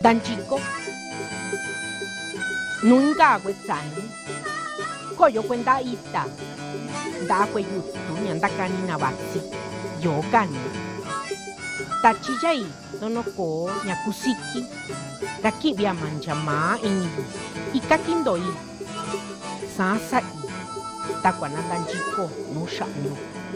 Dan chico, nunca quest'anno, coglio quenta ita, da quei giusto, niente canina bazzi, io cani. Da cicai, sono co, nya kusiki, da chi via mangia ma in i kakindoi, sa sa i, da qua na dan chico, no shanno.